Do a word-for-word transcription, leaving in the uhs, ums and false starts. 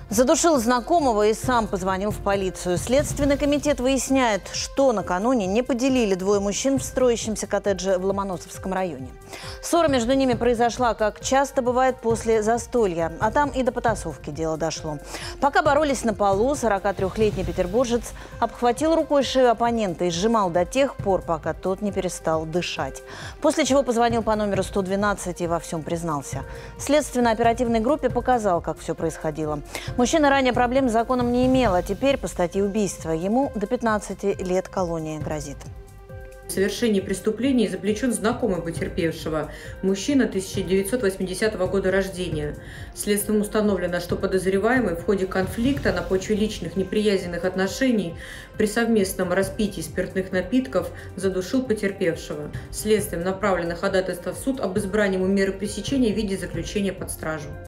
Задушил знакомого и сам позвонил в полицию. Следственный комитет выясняет, что накануне не поделили двое мужчин в строящемся коттедже в Ломоносовском районе. Ссора между ними произошла, как часто бывает, после застолья. А там и до потасовки дело дошло. Пока боролись на полу, сорокатрёхлетний петербуржец обхватил рукой шею оппонента и сжимал до тех пор, пока тот не перестал дышать. После чего позвонил по номеру сто двенадцать и во всем признался. Следственно-оперативной группе показал, как все происходило. Мужчина ранее проблем с законом не имел, а теперь по статье убийства ему до пятнадцати лет колония грозит. В совершении преступления изобличен знакомый потерпевшего, мужчина тысяча девятьсот восьмидесятого года рождения. Следствием установлено, что подозреваемый в ходе конфликта на почве личных неприязненных отношений при совместном распитии спиртных напитков задушил потерпевшего. Следствием направлено ходатайство в суд об избрании ему меры пресечения в виде заключения под стражу.